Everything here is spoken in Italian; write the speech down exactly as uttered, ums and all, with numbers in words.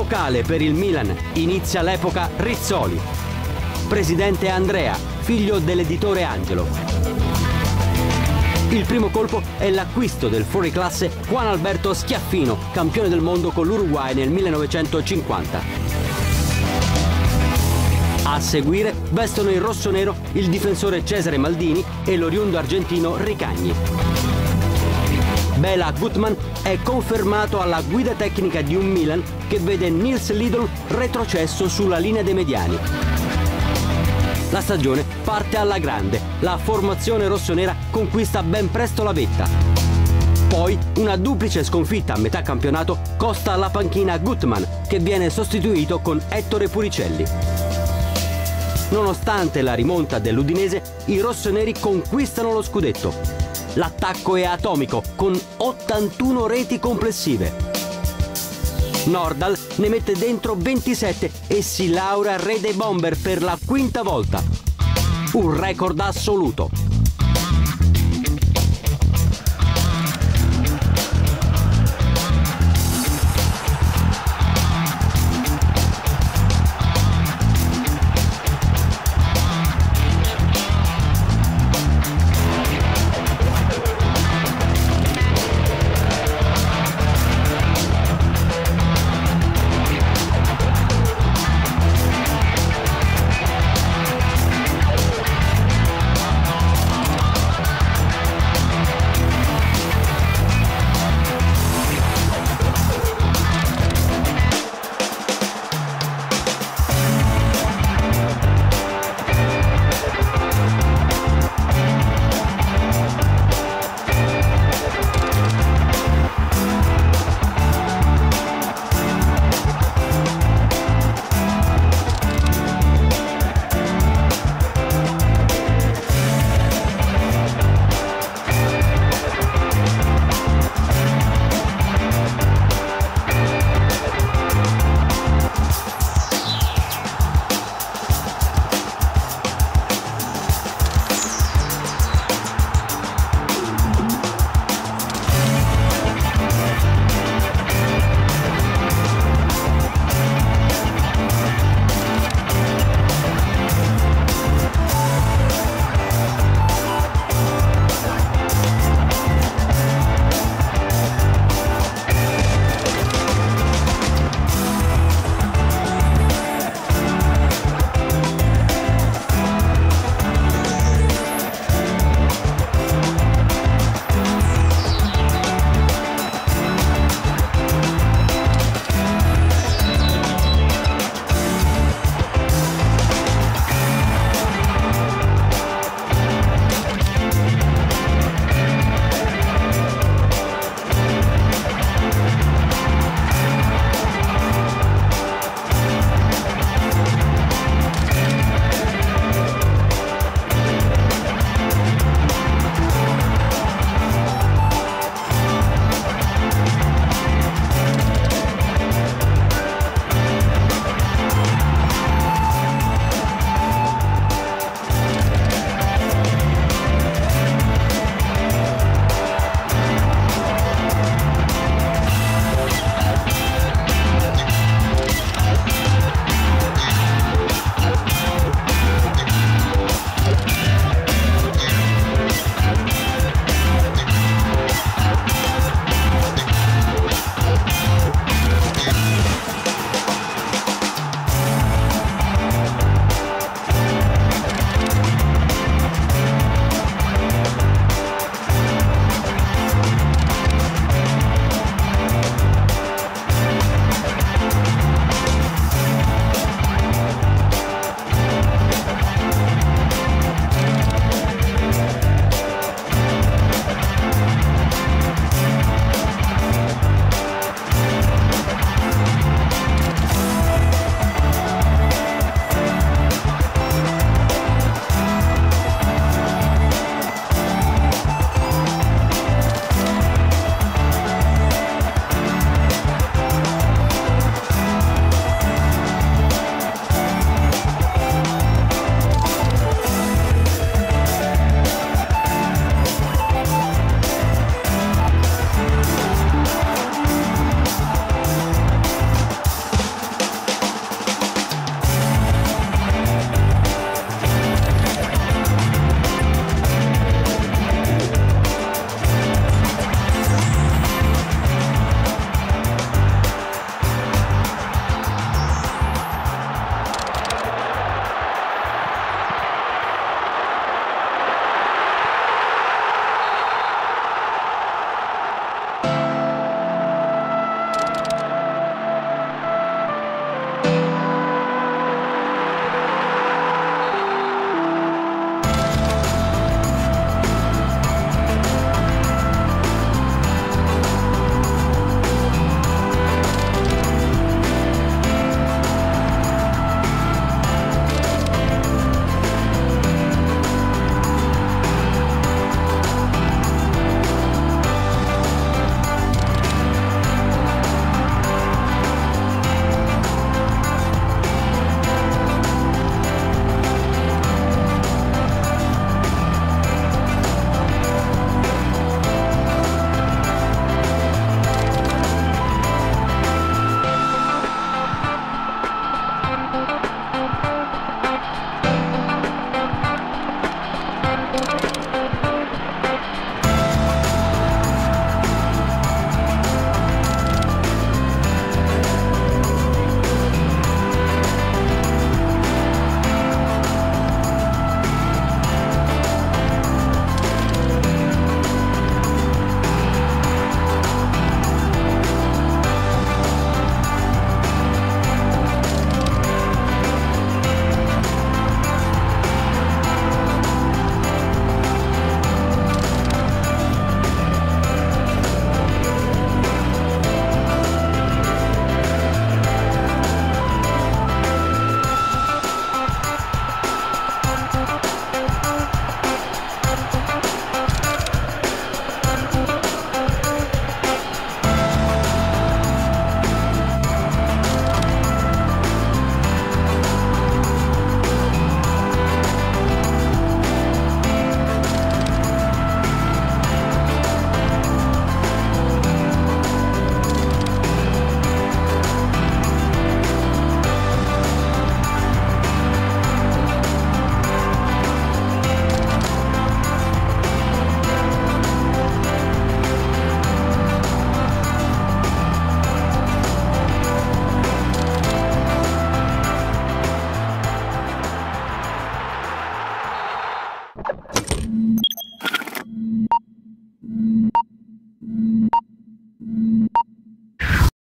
epocale per il Milan, inizia l'epoca Rizzoli. Presidente Andrea, figlio dell'editore Angelo. Il primo colpo è l'acquisto del fuoriclasse Juan Alberto Schiaffino, campione del mondo con l'Uruguay nel millenovecentocinquanta. A seguire vestono il rossonero il difensore Cesare Maldini e l'oriundo argentino Ricagni. Bela Gutmann è confermato alla guida tecnica di un Milan che vede Nils Lidl retrocesso sulla linea dei mediani. La stagione parte alla grande, la formazione rossonera conquista ben presto la vetta. Poi una duplice sconfitta a metà campionato costa alla panchina Gutmann, che viene sostituito con Ettore Puricelli. Nonostante la rimonta dell'Udinese, i rossoneri conquistano lo scudetto. L'attacco è atomico, con ottantuno reti complessive. Nordahl ne mette dentro ventisette e si laurea re dei bomber per la quinta volta. Un record assoluto.